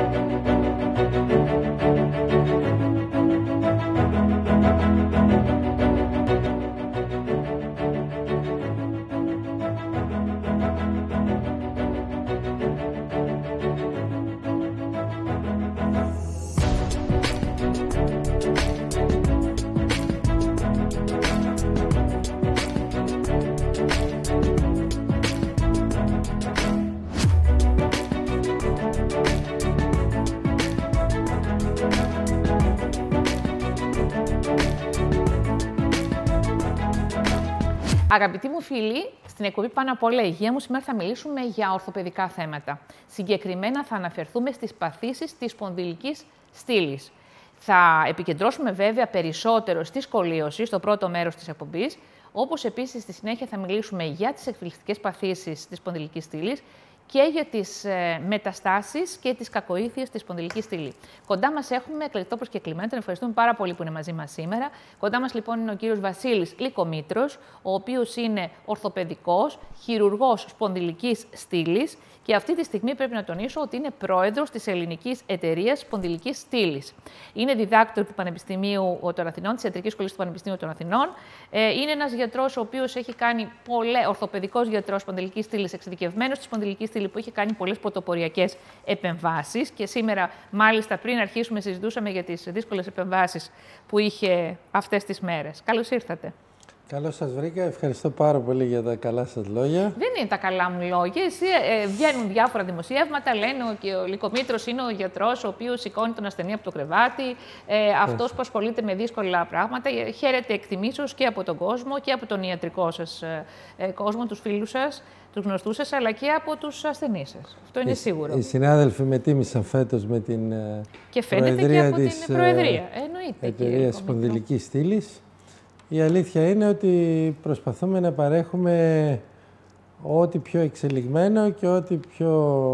Αγαπητοί μου φίλοι, στην εκπομπή Πάνω απ' όλα υγεία μου, σήμερα θα μιλήσουμε για ορθοπαιδικά θέματα. Συγκεκριμένα θα αναφερθούμε στις παθήσεις της σπονδυλικής στήλης. Θα επικεντρώσουμε βέβαια περισσότερο στη σκολίωση, στο πρώτο μέρος της εκπομπής, όπως επίσης στη συνέχεια θα μιλήσουμε για τις εκφυλιστικές παθήσεις της σπονδυλικής στήλης και για τις μεταστάσεις και τις κακοήθειες στη σπονδυλική στήλη. Κοντά μας έχουμε εκλεκτό προσκεκλημένο, τον ευχαριστούμε πάρα πολύ που είναι μαζί μας σήμερα. Κοντά μας λοιπόν είναι ο κύριος Βασίλης Λυκομήτρος, ο οποίος είναι ορθοπαιδικός, χειρουργός σπονδυλικής στήλης και αυτή τη στιγμή πρέπει να τονίσω ότι είναι πρόεδρος της Ελληνικής Εταιρείας Σπονδυλικής Στήλης. Είναι διδάκτορ του Πανεπιστημίου των Αθηνών, της Ιατρικής Σχολής του Πανεπιστημίου των Αθηνών. Είναι ένας γιατρός ο οποίος έχει κάνει ορθοπαιδικός γιατρός σπονδυλικής στήλης, εξειδικευμένος στη σπονδυλική στήλη, που έχει κάνει πολλές πρωτοποριακές επεμβάσεις. Και σήμερα, μάλιστα, πριν αρχίσουμε, συζητούσαμε για τις δύσκολες επεμβάσεις που είχε αυτές τις μέρες. Καλώς ήρθατε. Καλώς σας βρήκα. Ευχαριστώ πάρα πολύ για τα καλά σας λόγια. Δεν είναι τα καλά μου λόγια. Βγαίνουν διάφορα δημοσιεύματα, λένε ότι ο Λυκομήτρος είναι ο γιατρός ο οποίος σηκώνει τον ασθενή από το κρεβάτι, αυτός που ασχολείται με δύσκολα πράγματα. Χαίρεται εκτιμήσεως και από τον κόσμο και από τον ιατρικό σας κόσμο, τους φίλους σας, τους γνωστούς σας, αλλά και από τους ασθενείς σας. Αυτό είναι σίγουρο. Οι συνάδελφοι με τίμησαν φέτος με την και φαίνεται και από την Προεδρία. Εταιρείας Σπονδυλικής Στήλης. Η αλήθεια είναι ότι προσπαθούμε να παρέχουμε ό,τι πιο εξελιγμένο και ό,τι πιο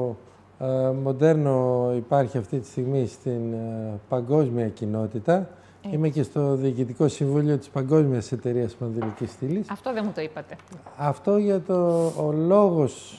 μοντέρνο υπάρχει αυτή τη στιγμή στην παγκόσμια κοινότητα. Είμαι και στο Διοικητικό Συμβούλιο της Παγκόσμιας Εταιρείας Σπονδυλικής Στήλης. Αυτό δεν μου το είπατε. Αυτό ο λόγος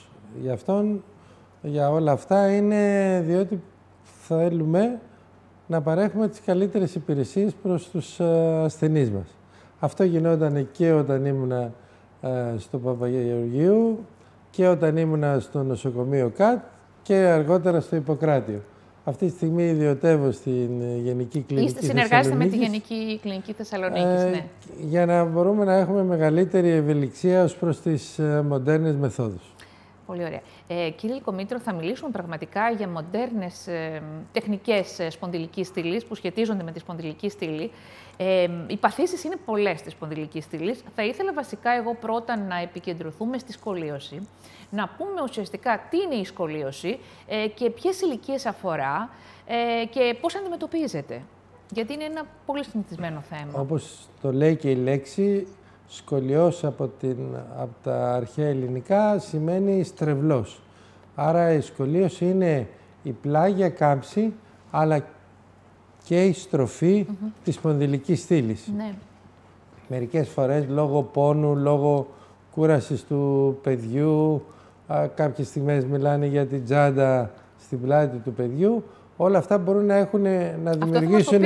για όλα αυτά είναι διότι θέλουμε να παρέχουμε τις καλύτερες υπηρεσίες προς τους ασθενείς μας. Αυτό γινόταν και όταν ήμουνα στο Παπαγεωργίου και όταν ήμουνα στο νοσοκομείο ΚΑΤ και αργότερα στο Ιπποκράτιο. Αυτή τη στιγμή ιδιωτεύω στην Γενική Κλινική Θεσσαλονίκης. Συνεργάζεστε με τη Γενική Κλινική Θεσσαλονίκης, ναι. Για να μπορούμε να έχουμε μεγαλύτερη ευελιξία ως προς τις μοντέρνες μεθόδους. Πολύ ωραία. Κύριε Λυκομήτρο, θα μιλήσουμε πραγματικά για μοντέρνες τεχνικές σπονδυλικής στήλης που σχετίζονται με τη σπονδυλική στήλη. Οι παθήσεις είναι πολλές της σπονδυλικής στήλης. Θα ήθελα βασικά εγώ πρώτα να επικεντρωθούμε στη σκολίωση. Να πούμε ουσιαστικά τι είναι η σκολίωση και ποιες ηλικίες αφορά και πώς αντιμετωπίζεται. Γιατί είναι ένα πολύ συνηθισμένο θέμα. Όπως το λέει και η λέξη, σκολιός από τα αρχαία ελληνικά σημαίνει στρεβλός. Άρα η σκολίωση είναι η πλάγια κάμψη, αλλά και η στροφή της σπονδυλικής στήλης. Ναι. Μερικές φορές λόγω πόνου, λόγω κούρασης του παιδιού, κάποιες στιγμές μιλάνε για την τσάντα στην πλάτη του παιδιού. Όλα αυτά μπορούν να δημιουργήσουν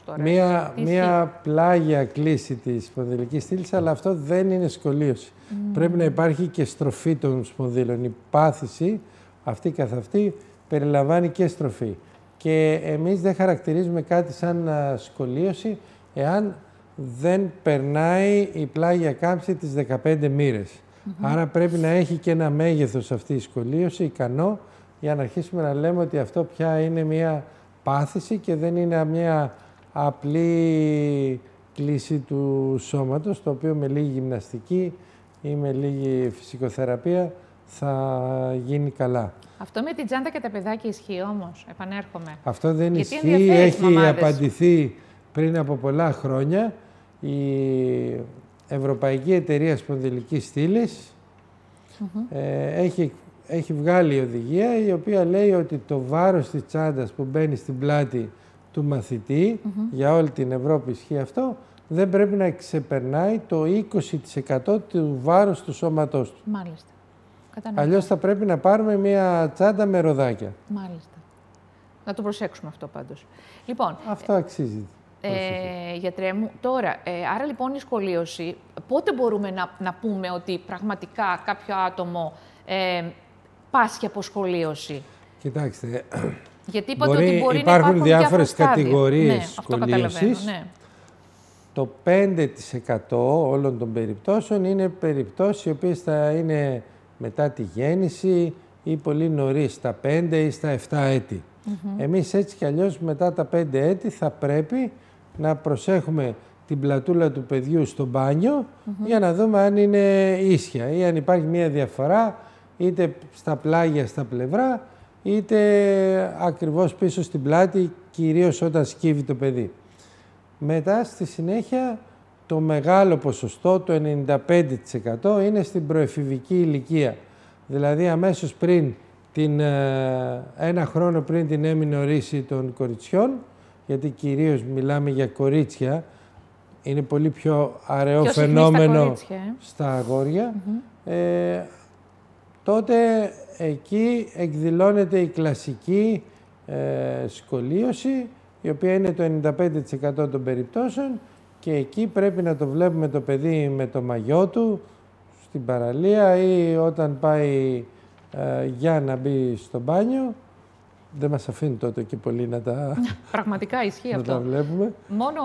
μία πλάγια κλίση της σπονδυλικής στήλης, αλλά αυτό δεν είναι σκολίωση. Πρέπει να υπάρχει και στροφή των σπονδύλων. Η πάθηση αυτή καθ' αυτή περιλαμβάνει και στροφή. Και εμείς δεν χαρακτηρίζουμε κάτι σαν σκολίωση εάν δεν περνάει η πλάγια κάμψη τις 15 μοίρες. Άρα πρέπει να έχει και ένα μέγεθος αυτή η σκολίωση ικανό για να αρχίσουμε να λέμε ότι αυτό πια είναι μια πάθηση και δεν είναι μια απλή κλίση του σώματος, το οποίο με λίγη γυμναστική ή με λίγη φυσικοθεραπεία θα γίνει καλά. Αυτό με την τσάντα και τα παιδάκια ισχύει όμως, επανέρχομαι. Αυτό δεν ισχύει, έχει απαντηθεί πριν από πολλά χρόνια. Η Ευρωπαϊκή Εταιρεία Σπονδυλικής Στήλης έχει βγάλει οδηγία η οποία λέει ότι το βάρος της τσάντας που μπαίνει στην πλάτη του μαθητή, για όλη την Ευρώπη ισχύει αυτό, δεν πρέπει να ξεπερνάει το 20% του βάρους του σώματός του. Μάλιστα. Αλλιώς θα πρέπει να πάρουμε μια τσάντα με ροδάκια. Μάλιστα. Να το προσέξουμε αυτό πάντως. Λοιπόν, αυτό αξίζει. Γιατρέ μου, τώρα, άρα λοιπόν η σκολίωση, πότε μπορούμε να πούμε ότι πραγματικά κάποιο άτομο πάσχει από σκολίωση? Κοιτάξτε, γιατί είπατε ότι μπορεί υπάρχουν διάφορες κατηγορίες σκολίωσης. Ναι. Το 5% όλων των περιπτώσεων είναι περιπτώσεις οι οποίες θα είναι μετά τη γέννηση ή πολύ νωρίς, στα 5 ή στα 7 έτη. Εμείς έτσι κι αλλιώς μετά τα 5 έτη θα πρέπει να προσέχουμε την πλατούλα του παιδιού στο μπάνιο για να δούμε αν είναι ίσια ή αν υπάρχει μια διαφορά είτε στα πλάγια, στα πλευρά, είτε ακριβώς πίσω στην πλάτη, κυρίως όταν σκύβει το παιδί. Μετά, στη συνέχεια, το μεγάλο ποσοστό, το 95%, είναι στην προεφηβική ηλικία. Δηλαδή, αμέσως πριν, ένα χρόνο πριν την έμεινο ρίση των κοριτσιών, γιατί κυρίως μιλάμε για κορίτσια, είναι πολύ πιο αραιό φαινόμενο στα αγόρια, τότε εκεί εκδηλώνεται η κλασική σκολίωση, η οποία είναι το 95% των περιπτώσεων και εκεί πρέπει να το βλέπουμε το παιδί με το μαγιό του στην παραλία ή όταν πάει για να μπει στο μπάνιο. Δεν μας αφήνει τότε και πολύ να τα, πραγματικά ισχύει αυτό. Τα βλέπουμε. Μόνο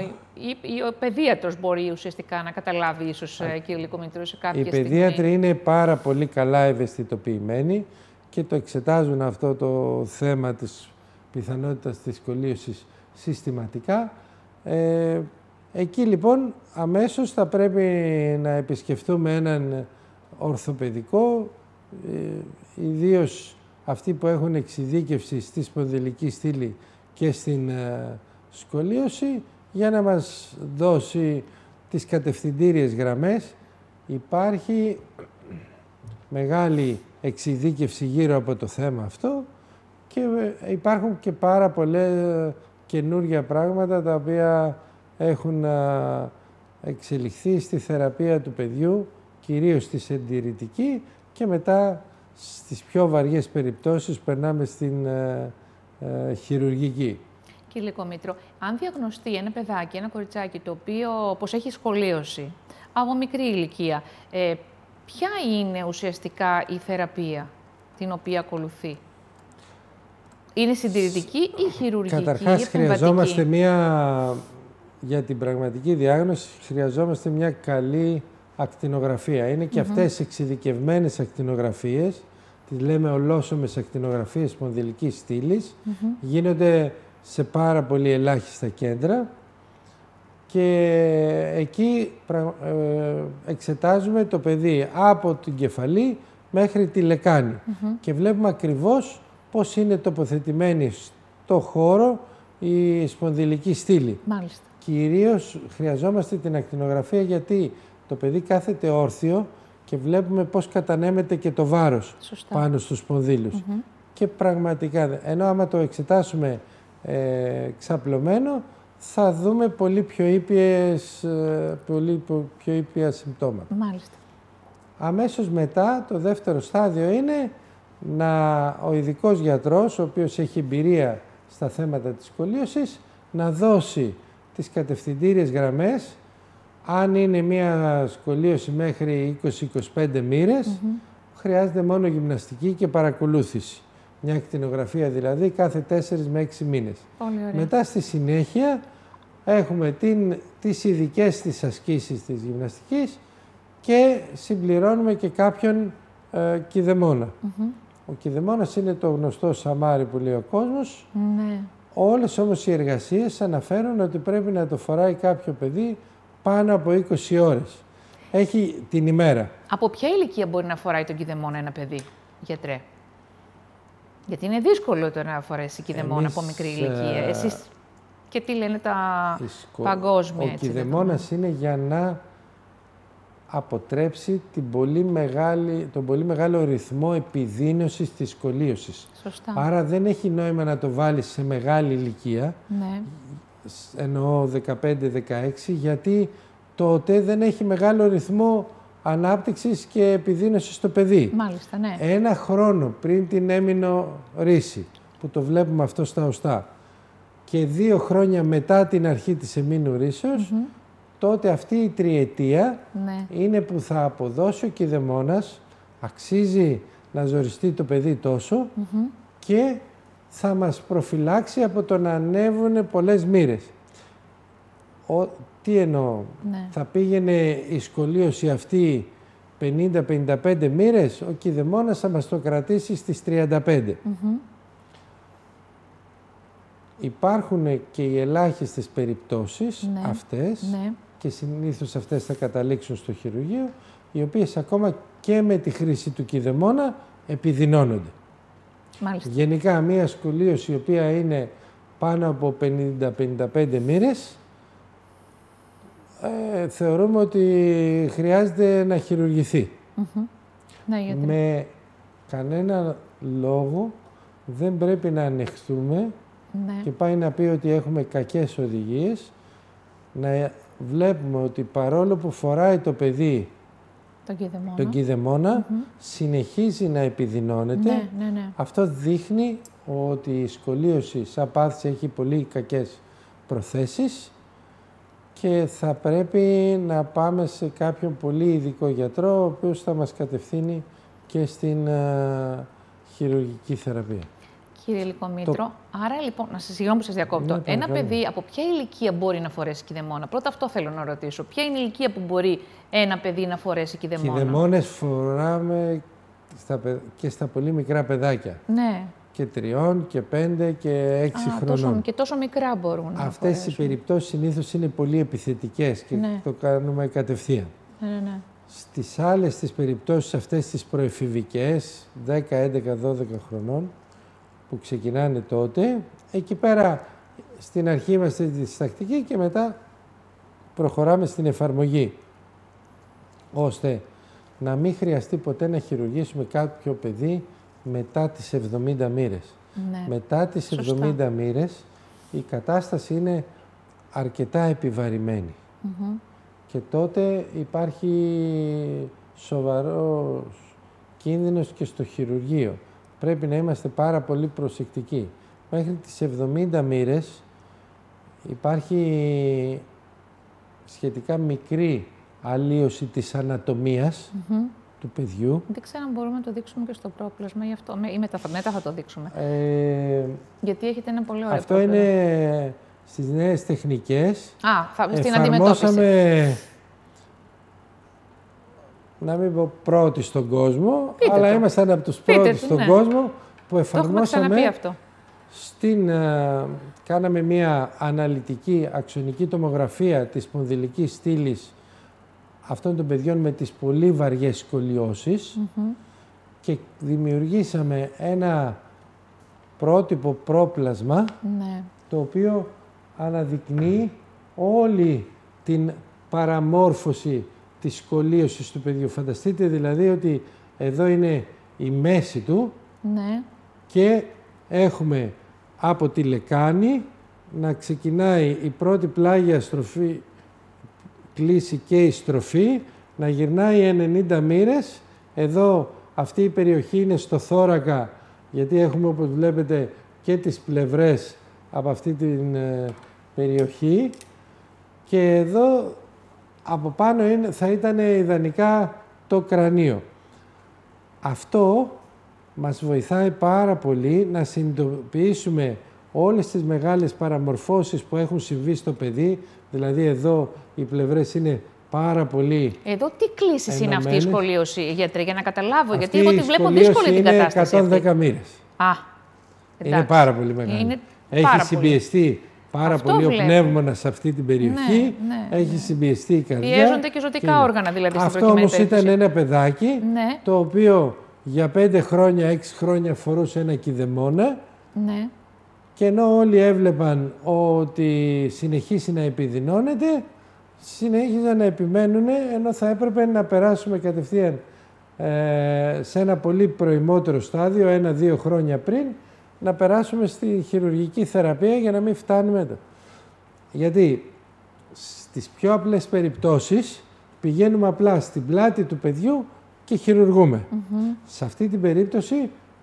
ο παιδίατρος μπορεί ουσιαστικά να καταλάβει ίσως, κύριε Λυκομήτρο, σε κάποια στιγμή. Οι παιδίατροι είναι πάρα πολύ καλά ευαισθητοποιημένοι και το εξετάζουν αυτό το θέμα της πιθανότητας της σκολίωσης συστηματικά. Εκεί λοιπόν αμέσως θα πρέπει να επισκεφτούμε έναν ορθοπαιδικό, ιδίως αυτοί που έχουν εξειδίκευση στη σπονδυλική στήλη και στην σκολίωση, για να μας δώσει τις κατευθυντήριες γραμμές. Υπάρχει μεγάλη εξειδίκευση γύρω από το θέμα αυτό και υπάρχουν και πάρα πολλά καινούργια πράγματα τα οποία έχουν εξελιχθεί στη θεραπεία του παιδιού, κυρίως στη συντηρητική, και μετά στις πιο βαριές περιπτώσεις περνάμε στην χειρουργική. Κύριε Λυκομήτρο, αν διαγνωστεί ένα παιδάκι, ένα κοριτσάκι, το οποίο πως έχει σκολίωση από μικρή ηλικία, ποια είναι ουσιαστικά η θεραπεία την οποία ακολουθεί? Είναι συντηρητική ή χειρουργική? Καταρχάς, χρειαζόμαστε για την πραγματική διάγνωση, χρειαζόμαστε μια καλή ακτινογραφία. Είναι και αυτές εξειδικευμένες ακτινογραφίες, τις λέμε ολόσωμες ακτινογραφίες σπονδυλικής στήλης, γίνονται σε πάρα πολύ ελάχιστα κέντρα και εκεί εξετάζουμε το παιδί από την κεφαλή μέχρι τη λεκάνη και βλέπουμε ακριβώς πώς είναι τοποθετημένη στο χώρο η σπονδυλική στήλη. Μάλιστα. Κυρίως χρειαζόμαστε την ακτινογραφία γιατί το παιδί κάθεται όρθιο και βλέπουμε πώς κατανέμεται και το βάρος πάνω στους σπονδύλους. Και πραγματικά, ενώ άμα το εξετάσουμε ξαπλωμένο, θα δούμε πολύ πιο ήπια συμπτώματα. Μάλιστα. Αμέσως μετά, το δεύτερο στάδιο είναι ο ειδικός γιατρός, ο οποίος έχει εμπειρία στα θέματα της σκολίωσης, να δώσει τις κατευθυντήριες γραμμές. Αν είναι μια σκολίωση μέχρι 20-25 μοίρες, χρειάζεται μόνο γυμναστική και παρακολούθηση. Μια ακτινογραφία δηλαδή κάθε 4 με 6 μήνες. Μετά στη συνέχεια έχουμε τις ειδικές της ασκήσεις της γυμναστικής και συμπληρώνουμε και κάποιον κηδεμόνα. Ο κηδεμόνας είναι το γνωστό σαμάρι που λέει ο κόσμος. Όλες όμως οι εργασίες αναφέρουν ότι πρέπει να το φοράει κάποιο παιδί πάνω από 20 ώρες. Έχει την ημέρα. Από ποια ηλικία μπορεί να φοράει τον κηδεμόνα ένα παιδί, γιατρέ? Γιατί είναι δύσκολο το να φορέσει κηδεμόνα από μικρή ηλικία. Εσείς και τι λένε τα παγκόσμια? Ο κηδεμόνας είναι για να αποτρέψει τον πολύ μεγάλο ρυθμό επιδείνωσης της σκολίωσης. Σωστά. Άρα δεν έχει νόημα να το βάλεις σε μεγάλη ηλικία, εννοώ 15-16, γιατί τότε δεν έχει μεγάλο ρυθμό ανάπτυξης και επιδείνωσης στο παιδί. Μάλιστα, ναι. Ένα χρόνο πριν την έμεινο ρίση, που το βλέπουμε αυτό στα οστά και 2 χρόνια μετά την αρχή της εμήνου ρύσεως, τότε αυτή η τριετία είναι που θα αποδώσει ο κηδεμόνας, αξίζει να ζοριστεί το παιδί τόσο και θα μας προφυλάξει από το να ανέβουν πολλές μοίρες. Τι εννοώ, θα πήγαινε η σκολίωση αυτή 50-55 μοίρες, ο κηδεμόνας θα μας το κρατήσει στις 35. Υπάρχουν και οι ελάχιστες περιπτώσεις αυτές και συνήθως αυτές θα καταλήξουν στο χειρουργείο, οι οποίες ακόμα και με τη χρήση του κηδεμόνα επιδεινώνονται. Μάλιστα. Γενικά, μία σκολίωση η οποία είναι πάνω από 50-55 μοίρες, θεωρούμε ότι χρειάζεται να χειρουργηθεί. Ναι, γιατί... Με κανένα λόγο δεν πρέπει να ανεχθούμε και πάει να πει ότι έχουμε κακές οδηγίες, να βλέπουμε ότι παρόλο που φοράει το παιδί τον κηδεμόνα, συνεχίζει να επιδεινώνεται. Αυτό δείχνει ότι η σκολίωση σαν πάθηση έχει πολύ κακές προθέσεις και θα πρέπει να πάμε σε κάποιον πολύ ειδικό γιατρό, ο οποίος θα μας κατευθύνει και στην χειρουργική θεραπεία. Κύριε Λυκομήτρο, άρα λοιπόν, συγγνώμη που σας διακόπτω, ένα παιδί από ποια ηλικία μπορεί να φορέσει κηδεμόνα? Πρώτα αυτό θέλω να ρωτήσω. Ποια είναι η ηλικία που μπορεί ένα παιδί να φορέσει κηδεμόνα? Κηδεμόνες φοράμε και στα πολύ μικρά παιδάκια. Ναι. Και 3 και 5 και 6 χρονών. Και τόσο μικρά μπορούν να Αυτές φορέσουν. οι περιπτώσεις συνήθως είναι πολύ επιθετικές και το κάνουμε κατευθείαν. Στις άλλες τις περιπτώσεις αυτές τις προεφηβικές, 10, 11, 12 χρονών, που ξεκινάνε τότε, εκεί πέρα στην αρχή είμαστε διστακτικοί και μετά προχωράμε στην εφαρμογή, ώστε να μην χρειαστεί ποτέ να χειρουργήσουμε κάποιο παιδί μετά τις 70 μοίρες. Μετά τις 70 μοίρες η κατάσταση είναι αρκετά επιβαρημένη. Και τότε υπάρχει σοβαρός κίνδυνος και στο χειρουργείο. Πρέπει να είμαστε πάρα πολύ προσεκτικοί. Μέχρι τις 70 μοίρες υπάρχει σχετικά μικρή αλλίωση της ανατομίας του παιδιού. Δεν ξέρω αν μπορούμε να το δείξουμε και στο πρόπλασμα ή αυτό, ή μετά θα το δείξουμε. Γιατί έχετε ένα πολύ ωραίο αυτό πρόπλασμα. Είναι στις νέες τεχνικές. Στην αντιμετώπιση. Να μην πω πρώτοι στον κόσμο, αλλά ήμασταν από τους πρώτους στον κόσμο που εφαρμόσαμε αυτό. Κάναμε μια αναλυτική αξονική τομογραφία της σπονδυλικής στήλης αυτών των παιδιών με τις πολύ βαριές σκολιώσεις και δημιουργήσαμε ένα πρότυπο πρόπλασμα το οποίο αναδεικνύει όλη την παραμόρφωση της σκολίωσης του παιδιού. Φανταστείτε δηλαδή ότι εδώ είναι η μέση του και έχουμε από τη λεκάνη να ξεκινάει η πρώτη πλάγια στροφή, κλίση και η στροφή, να γυρνάει 90 μοίρες. Εδώ αυτή η περιοχή είναι στο θώρακα, γιατί έχουμε όπως βλέπετε και τις πλευρές από αυτή την περιοχή και εδώ από πάνω θα ήταν ιδανικά το κρανίο. Αυτό μας βοηθάει πάρα πολύ να συνειδητοποιήσουμε όλες τις μεγάλες παραμορφώσεις που έχουν συμβεί στο παιδί. Δηλαδή εδώ οι πλευρές είναι πάρα πολύ Εδώ τι κλίσεις είναι αυτή η σκολίωση, γιατρέ, για να καταλάβω, γιατί εγώ τη βλέπω δύσκολη την κατάσταση. Είναι 110 μοίρες. Είναι πάρα πολύ μεγάλη. Έχει συμπιεστεί πάρα πολύ ο πνεύμονας σε αυτή την περιοχή, έχει συμπιεστεί η καρδιά. Πιέζονται και ζωτικά όργανα δηλαδή στην προκειμένη περίπτωση. Αυτό όμως ήταν ένα παιδάκι το οποίο για 5 χρόνια, 6 χρόνια φορούσε ένα κηδεμόνα και ενώ όλοι έβλεπαν ότι συνεχίσει να επιδεινώνεται, συνέχιζαν να επιμένουν, ενώ θα έπρεπε να περάσουμε κατευθείαν σε ένα πολύ προημότερο στάδιο, 1-2 χρόνια πριν, να περάσουμε στη χειρουργική θεραπεία για να μην φτάνουμε εδώ. Γιατί στις πιο απλές περιπτώσεις πηγαίνουμε απλά στην πλάτη του παιδιού και χειρουργούμε. Σε αυτή την περίπτωση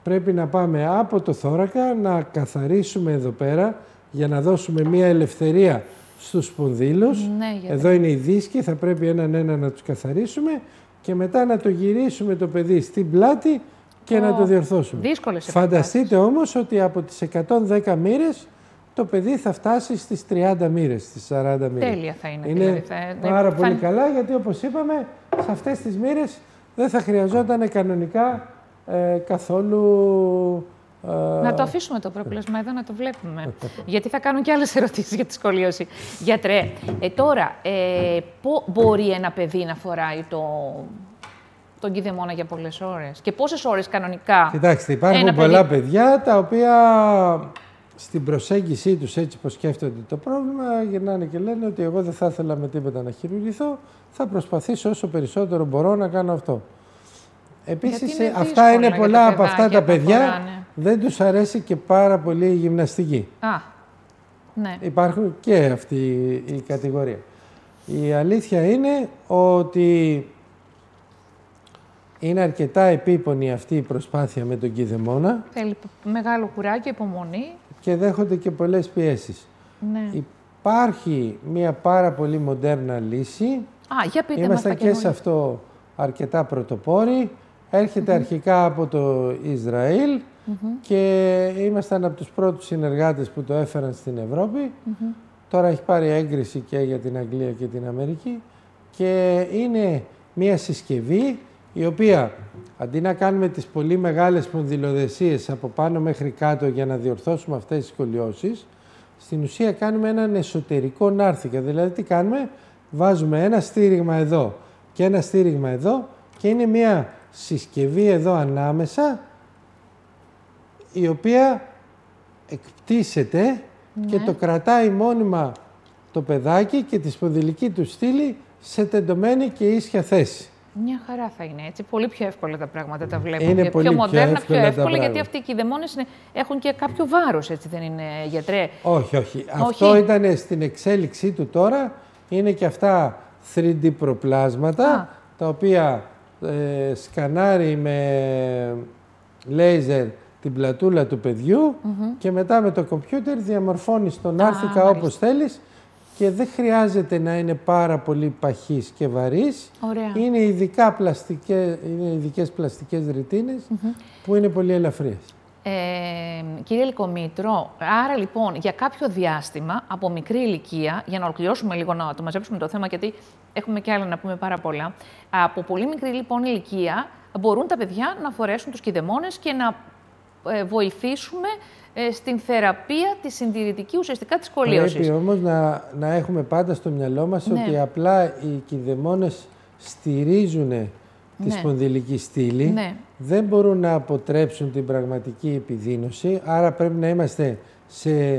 πρέπει να πάμε από το θώρακα, να καθαρίσουμε εδώ πέρα για να δώσουμε μία ελευθερία στους σπονδύλους. Ναι, εδώ είναι οι δίσκοι, θα πρέπει έναν-ένα να τους καθαρίσουμε και μετά να το γυρίσουμε το παιδί στην πλάτη και να το διορθώσουμε. Δύσκολες Φανταστείτε όμως ότι από τις 110 μοίρες το παιδί θα φτάσει στις 30 μοίρες, στις 40 μοίρες. Τέλεια θα είναι. Είναι πάρα πολύ καλά, γιατί όπως είπαμε, σε αυτές τις μοίρες δεν θα χρειαζόταν κανονικά καθόλου... Να το αφήσουμε το πρόπλασμα εδώ να το βλέπουμε. Γιατί θα κάνουν και άλλες ερωτήσεις για τη σχολίωση. Γιατρέ, τώρα, μπορεί ένα παιδί να φοράει τον κηδεμόνα για πολλές ώρες και πόσες ώρες κανονικά? Κοιτάξτε, υπάρχουν πολλά παιδιά τα οποία στην προσέγγιση τους, έτσι πως σκέφτονται το πρόβλημα, γυρνάνε και λένε ότι εγώ δεν θα ήθελα με τίποτα να χειρουργηθώ, θα προσπαθήσω όσο περισσότερο μπορώ να κάνω αυτό. Επίσης, αυτά είναι πολλά από αυτά τα παιδιά, δεν τους αρέσει και πάρα πολύ η γυμναστική. Ναι. Υπάρχουν και αυτή η κατηγορία. Η αλήθεια είναι ότι είναι αρκετά επίπονη αυτή η προσπάθεια με τον κηδεμόνα. Θέλει μεγάλο κουράγιο, υπομονή. Και δέχονται και πολλές πιέσεις. Ναι. Υπάρχει μια πάρα πολύ μοντέρνα λύση. Για πείτε Είμαστε και σε αυτό αρκετά πρωτοπόροι. Έρχεται αρχικά από το Ισραήλ και ήμασταν από τους πρώτους συνεργάτες που το έφεραν στην Ευρώπη. Τώρα έχει πάρει έγκριση και για την Αγγλία και την Αμερική. Και είναι μια συσκευή η οποία, αντί να κάνουμε τις πολύ μεγάλες σπονδυλοδεσίες από πάνω μέχρι κάτω για να διορθώσουμε αυτές τις σκολιώσεις, στην ουσία κάνουμε έναν εσωτερικό νάρθηκα. Δηλαδή τι κάνουμε? Βάζουμε ένα στήριγμα εδώ και ένα στήριγμα εδώ και είναι μια συσκευή εδώ ανάμεσα η οποία εκπτύσσεται και το κρατάει μόνιμα το παιδάκι και τη σπονδυλική του στήλη σε τεντωμένη και ίσια θέση. Μια χαρά θα είναι έτσι. Πολύ πιο εύκολα τα πράγματα τα βλέπουμε. Είναι πολύ πιο μοντέρνα, πιο εύκολα, γιατί αυτοί οι κηδεμόνες έχουν και κάποιο βάρος, έτσι δεν είναι, γιατρέ? Όχι, όχι. Αυτό ήταν στην εξέλιξή του τώρα. Είναι και αυτά 3D προπλάσματα, τα οποία σκανάρει με λέιζερ την πλατούλα του παιδιού και μετά με το κομπιούτερ διαμορφώνει τον νάρθηκα όπως θέλεις. Και δεν χρειάζεται να είναι πάρα πολύ παχής και βαρύς. Είναι ειδικές πλαστικές ρητίνες που είναι πολύ ελαφριές. Κύριε Λυκομήτρο, άρα λοιπόν για κάποιο διάστημα από μικρή ηλικία, για να ολοκληρώσουμε λίγο να το μαζέψουμε το θέμα, γιατί έχουμε και άλλα να πούμε πάρα πολλά, από πολύ μικρή λοιπόν ηλικία μπορούν τα παιδιά να φορέσουν τους κηδεμόνες και να βοηθήσουμε στην θεραπεία τη συντηρητική ουσιαστικά της σκολίωσης. Πρέπει όμως να έχουμε πάντα στο μυαλό μας ότι απλά οι κηδεμόνες στηρίζουν τη σπονδυλική στήλη, δεν μπορούν να αποτρέψουν την πραγματική επιδείνωση, άρα πρέπει να είμαστε σε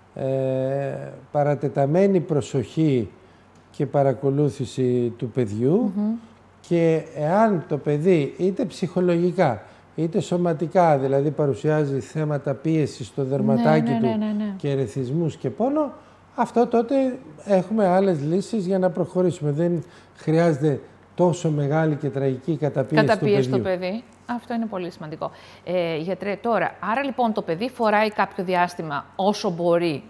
παρατεταμένη προσοχή και παρακολούθηση του παιδιού και εάν το παιδί είτε ψυχολογικά είτε σωματικά, δηλαδή παρουσιάζει θέματα πίεσης στο δερματάκι του και ερεθισμούς και πόνο, αυτό τότε έχουμε άλλες λύσεις για να προχωρήσουμε. Δεν χρειάζεται τόσο μεγάλη και τραγική καταπίεση στο παιδί. Αυτό είναι πολύ σημαντικό. Γιατρέ, τώρα, άρα λοιπόν το παιδί φοράει κάποιο διάστημα όσο μπορεί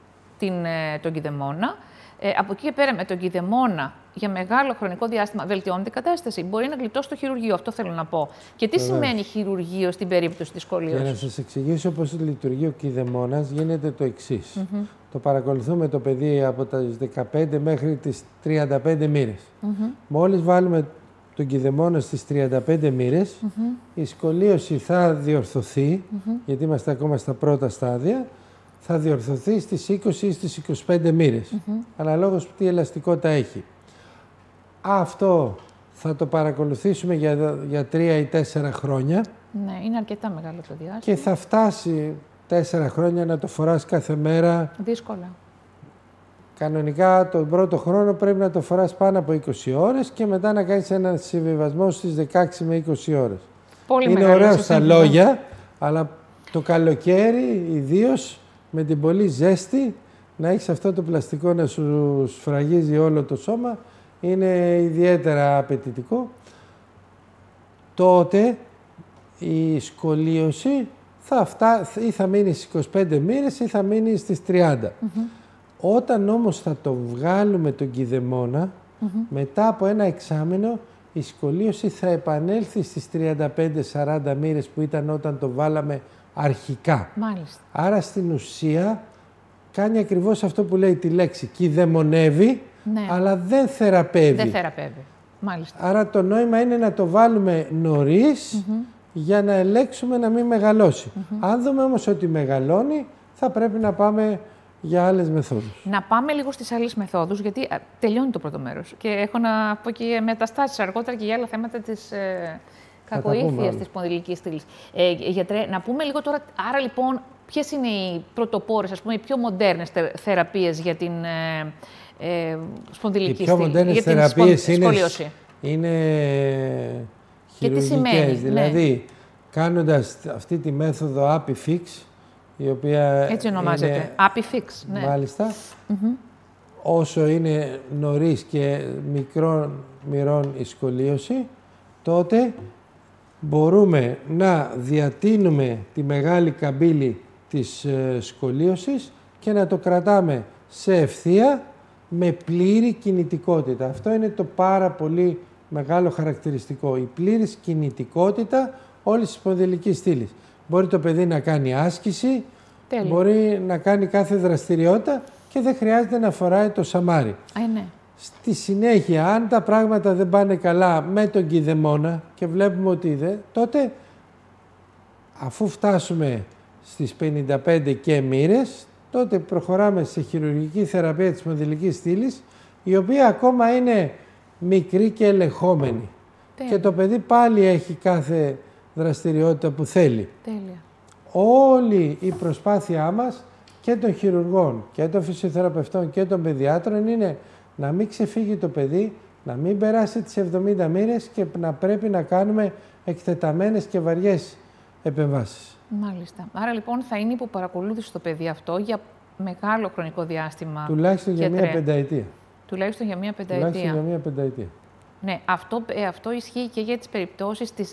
τον κηδεμόνα. Από εκεί και πέρα με τον κηδεμόνα για μεγάλο χρονικό διάστημα βελτιώνεται η κατάσταση. Μπορεί να γλιτώσει το χειρουργείο, αυτό θέλω να πω. Και τι σημαίνει χειρουργείο στην περίπτωση της σκολίωσης? Για να σας εξηγήσω πώς λειτουργεί ο κηδεμόνας, γίνεται το εξής. Το παρακολουθούμε το παιδί από τα 15 μέχρι τις 35 μοίρες. Μόλις βάλουμε τον κηδεμόνα στις 35 μοίρες, η σκολίωση θα διορθωθεί, γιατί είμαστε ακόμα στα πρώτα στάδια, θα διορθωθεί στις 20 ή στις 25 μοίρες, αναλόγως τι ελαστικότητα έχει. Αυτό θα το παρακολουθήσουμε για 3 ή 4 χρόνια. Ναι, είναι αρκετά μεγάλο το διάστημα. Και θα φτάσει 4 χρόνια να το φοράς κάθε μέρα. Δύσκολα. Κανονικά τον πρώτο χρόνο πρέπει να το φοράς πάνω από 20 ώρες και μετά να κάνεις έναν συμβιβασμό στις 16 με 20 ώρες. Πολύ είναι ωραίο στα λόγια, αλλά το καλοκαίρι ιδίως με την πολύ ζέστη να έχεις αυτό το πλαστικό να σου σφραγίζει όλο το σώμα είναι ιδιαίτερα απαιτητικό. Τότε η σκολίωση ή θα μείνει στις 25 μοίρες ή θα μείνει στις 30. Όταν όμως θα το βγάλουμε τον κηδεμόνα, μετά από ένα εξάμηνο, η σκολίωση θα επανέλθει στις 35-40 μοίρες που ήταν όταν το βάλαμε αρχικά. Μάλιστα. Άρα στην ουσία κάνει ακριβώς αυτό που λέει τη λέξη. Κηδεμονεύει, αλλά δεν θεραπεύει. Δεν θεραπεύει. Μάλιστα. Άρα το νόημα είναι να το βάλουμε νωρίς για να ελέγξουμε να μην μεγαλώσει. Αν δούμε όμως ότι μεγαλώνει, θα πρέπει να πάμε για άλλες μεθόδους. Να πάμε λίγο στις άλλες μεθόδους, γιατί τελειώνει το πρώτο μέρος. Και έχω να πω και μεταστάσεις αργότερα και για άλλα θέματα της κακοήθειας της σπονδυλικής στήλης. Γιατρέ, να πούμε λίγο τώρα, άρα λοιπόν, ποιες είναι οι πρωτοπόρες, ας πούμε, οι πιο μοντέρνες θεραπείες για την σπονδυλική στήλη? Οι πιο μοντέρνες θεραπείες είναι χειρουργικές, δηλαδή κάνοντας αυτή τη μέθοδο ApiFix, η οποία έτσι ονομάζεται, ApiFix, ναι. Μάλιστα. Όσο είναι νωρίς και μικρών μοιρών η σκολίωση, τότε μπορούμε να διατείνουμε τη μεγάλη καμπύλη της σκολίωσης και να το κρατάμε σε ευθεία με πλήρη κινητικότητα. Αυτό είναι το πάρα πολύ μεγάλο χαρακτηριστικό. Η πλήρης κινητικότητα όλης της σπονδυλικής στήλης. Μπορεί το παιδί να κάνει άσκηση, μπορεί να κάνει κάθε δραστηριότητα και δεν χρειάζεται να φοράει το σαμάρι. Ναι. Στη συνέχεια, αν τα πράγματα δεν πάνε καλά με τον κηδεμόνα και βλέπουμε ότι τότε αφού φτάσουμε στις 55 και μοίρες, τότε προχωράμε σε χειρουργική θεραπεία της σπονδυλικής στήλης, η οποία ακόμα είναι μικρή και ελεγχόμενη. Και το παιδί πάλι έχει κάθε δραστηριότητα που θέλει. Τέλεια. Όλη η προσπάθειά μας και των χειρουργών και των φυσιοθεραπευτών και των παιδιάτρων είναι να μην ξεφύγει το παιδί, να μην περάσει τις 70 μοίρες και να πρέπει να κάνουμε εκτεταμένες και βαριές επεμβάσεις. Μάλιστα. Άρα λοιπόν θα είναι υποπαρακολούθηση το παιδί αυτό για μεγάλο χρονικό διάστημα. Τουλάχιστον για μία πενταετία. Τουλάχιστον για μία πενταετία. Τουλάχιστον για μία πενταετία. Ναι, αυτό ισχύει και για τις περιπτώσεις της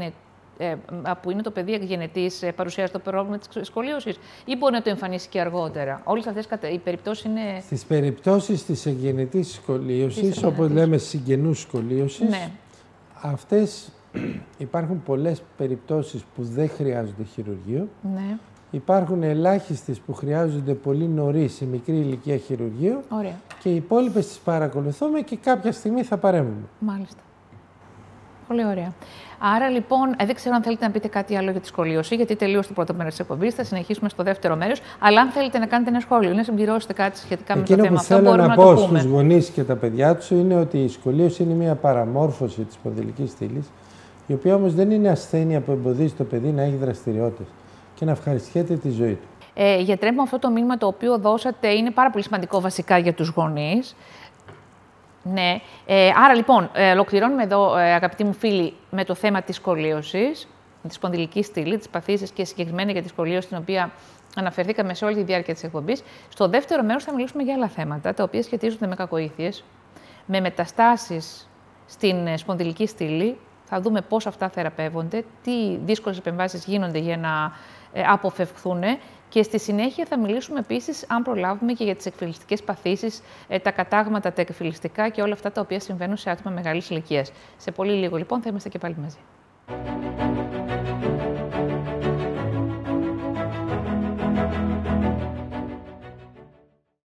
που είναι το παιδί εκγενετής, παρουσιάζει το πρόβλημα της σκολίωσης, ή μπορεί να το εμφανίσει και αργότερα? Όλες αυτές οι περιπτώσεις είναι... Στις περιπτώσεις της εκγενετής σκολίωσης, όπως λέμε συγγενούς σκολίωσης, ναι, αυτές υπάρχουν πολλές περιπτώσεις που δεν χρειάζονται χειρουργείο. Ναι. Υπάρχουν ελάχιστες που χρειάζονται πολύ νωρίς, σε μικρή ηλικία χειρουργείο. Ωραία. Και οι υπόλοιπες τις παρακολουθούμε και κάποια στιγμή θα παρέμβουμε. Μάλιστα. Πολύ ωραία. Άρα λοιπόν, δεν ξέρω αν θέλετε να πείτε κάτι άλλο για τη σκολίωση, γιατί τελείωσε το πρώτο μέρος της εκπομπής. Θα συνεχίσουμε στο δεύτερο μέρος. Αλλά αν θέλετε να κάνετε ένα σχόλιο, να συμπληρώσετε κάτι σχετικά με το θέμα αυτό, μπορούμε να το πούμε. Εκείνο που θέλω να πω στους γονείς και τα παιδιά τους είναι ότι η σκολίωση είναι μια παραμόρφωση της σπονδυλικής στήλης, η οποία όμως δεν είναι ασθένεια που εμποδίζει το παιδί να έχει δραστηριότητες και να ευχαριστιέται τη ζωή του. Γιατρέ, αυτό το μήνυμα το οποίο δώσατε είναι πάρα πολύ σημαντικό βασικά για τους γονείς. Ναι. Άρα λοιπόν, ολοκληρώνουμε εδώ, αγαπητοί μου φίλοι, με το θέμα της σκολίωσης, της σπονδυλικής στήλης, της παθήσης και συγκεκριμένα για τη σκολίωση, την οποία αναφερθήκαμε σε όλη τη διάρκεια της εκπομπής. Στο δεύτερο μέρος θα μιλήσουμε για άλλα θέματα, τα οποία σχετίζονται με κακοήθειες, με μεταστάσεις στην σπονδυλική στήλη. Θα δούμε πώς αυτά θεραπεύονται, τι δύσκολες επεμβάσεις γίνονται για να αποφευχθούν. Και στη συνέχεια θα μιλήσουμε επίσης, αν προλάβουμε, και για τις εκφυλιστικές παθήσεις, τα κατάγματα, τα εκφυλιστικά και όλα αυτά τα οποία συμβαίνουν σε άτομα μεγάλης ηλικίας. Σε πολύ λίγο λοιπόν θα είμαστε και πάλι μαζί.